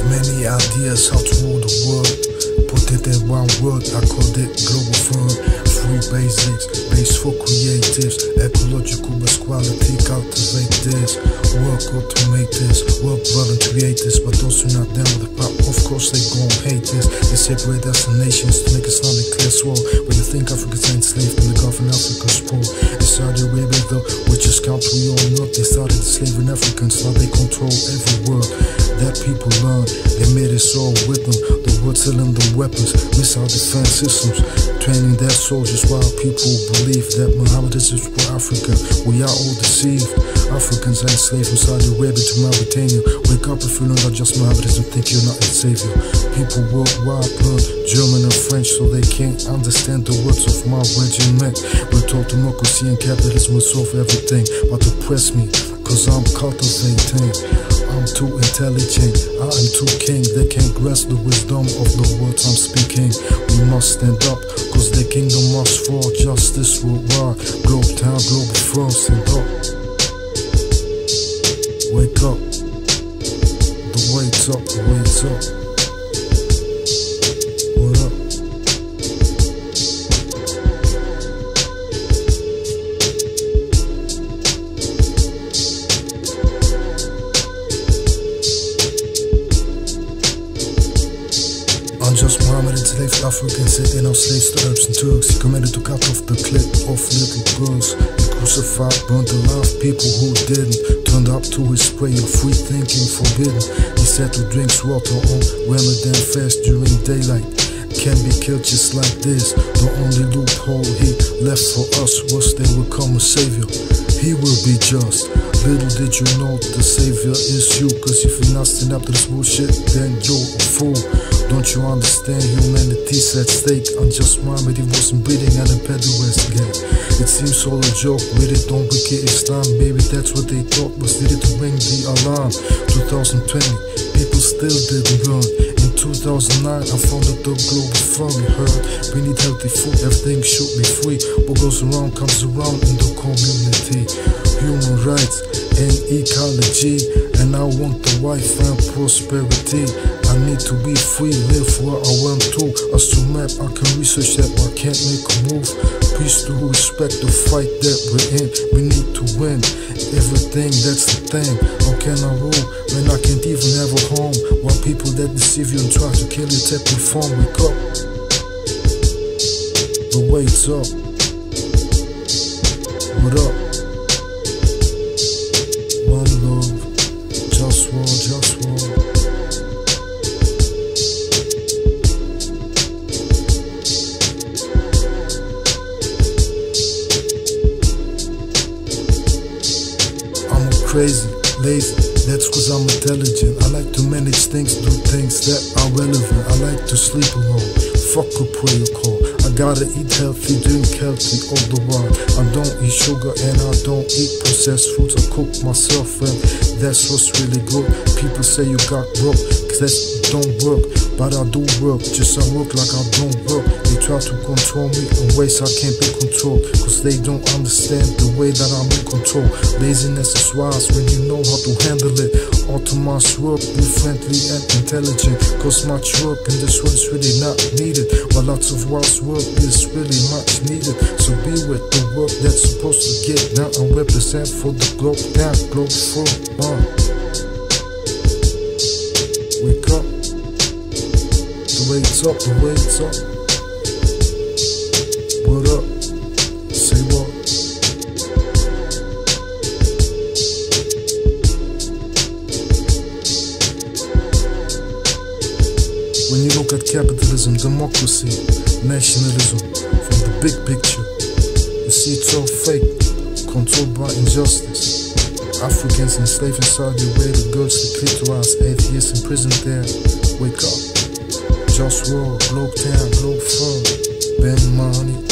Many ideas how to rule the world. Put it in one word, I called it Globalfirm. 3 basics, base for creatives. Ecological best quality, cultivate this. Work, automate this. Work, well and create this. But those who not down with the pop, of course they gon' hate this. They separate us in nations to make Islamic clear swore. When you think Africa's enslaved in the Gulf and Africa's poor. It's Saudi Arabia though, richest country we all know. They started enslaving Africans, now they control every world. That people learn, they made us all with them. The world selling them weapons, missile defense systems, training their soldiers while people believe that Mohammedans were African. We are all deceived. Africans are enslaved from Saudi Arabia to Mauritania. Wake up if you know not just Mohammedans and think you're not a savior. People worldwide learn German and French so they can't understand the words of my regiment. We're told democracy and capitalism will solve everything, but oppress me, cause I'm cultivating. I'm too intelligent, I am too king. They can't grasp the wisdom of the words I'm speaking. We must stand up, cause the kingdom must fall. Justice worldwide, globe town, Globalfirm, stand up. Wake up, the wait's up, the wait's up. What up? Unjust Muhammad enslaved Africans, said they're now slaves to Arabs and Turks. He commanded to cut off the clip of little girls. He crucified, burned alive people who didn't. Turned up to his prayer, free thinking forbidden. He said to drink water on Ramadan fast during daylight. Can be killed just like this. The only loophole he left for us was they will come a savior. He will be just. Little did you know the savior is you. Cause if you're not standing up to this bullshit, then you're a fool. Don't you understand humanity's at stake? Unjust Muhammad, he wasn't breathing and a West gate. It seems all a joke, with it don't wicked Islam. Maybe that's what they thought was needed to ring the alarm. 2020, people still didn't learn. In 2009, I founded the Globalfirm, you heard. We need healthy food, everything should be free. What goes around comes around in the community. Human rights and ecology, and I want the wife and prosperity. I need to be free, live where I want to. As to map, I can research that, but I can't make a move. Peace to respect the fight that we're in. We need to win everything, that's the thing. How can I rule when I can't even have a home? While people that deceive you and try to kill you take reform. Wake up, the wait's up. What up? One love, JustWar, JustWar. Crazy, lazy, that's cause I'm intelligent. I like to manage things, do things that are relevant. I like to sleep alone, fuck a prayer call. I gotta eat healthy, drink healthy all the while. I don't eat sugar and I don't eat processed foods. I cook myself and that's what's really good. People say you got broke, cause that don't work. But I do work, just I work like I don't work. They try to control me in ways I can't be controlled, cause they don't understand the way that I'm in control. Laziness is wise when you know how to handle it. Automatic work, be friendly and intelligent, cause much work in this world is really not needed, but lots of wise work is really much needed. So be with the work that's supposed to get done and represent for the globe down, Globalfirm. Wake up, the wait's up, the wait's up. What up? Say what? When you look at capitalism, democracy, nationalism, from the big picture, you see it's all fake, controlled by injustice. Africans enslaved in Saudi Arabia, girls to clitoris, atheists imprisoned there. Wake up, JustWar, Globe Town, Globalfirm, Ben Money.